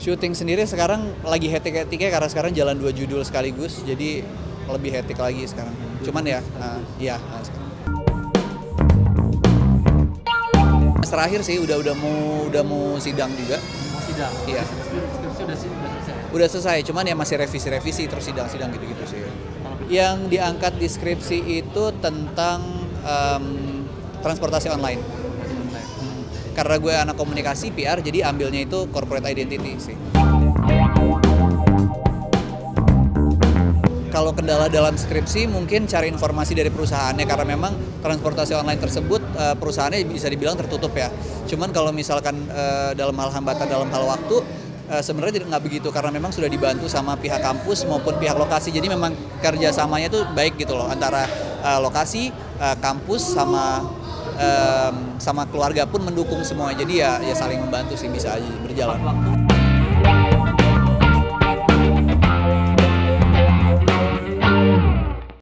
Syuting sendiri sekarang lagi hektik-hektiknya karena sekarang jalan 2 judul sekaligus, jadi lebih hektik lagi sekarang. Cuman ya, terakhir sih udah mau sidang juga. Mau sidang? Iya. Skripsi udah selesai? Udah selesai, cuman ya masih revisi-revisi terus sidang-sidang gitu-gitu sih. Yang diangkat di skripsi itu tentang transportasi online. Karena gue anak komunikasi PR, jadi ambilnya itu corporate identity sih. Kalau kendala dalam skripsi mungkin cari informasi dari perusahaannya, karena memang transportasi online tersebut perusahaannya bisa dibilang tertutup ya. Cuman kalau misalkan dalam hal hambatan dalam hal waktu sebenarnya nggak begitu, karena memang sudah dibantu sama pihak kampus maupun pihak lokasi. Jadi memang kerjasamanya tuh baik gitu loh, antara lokasi, kampus sama keluarga pun mendukung semua. Jadi ya saling membantu sih, bisa aja berjalan.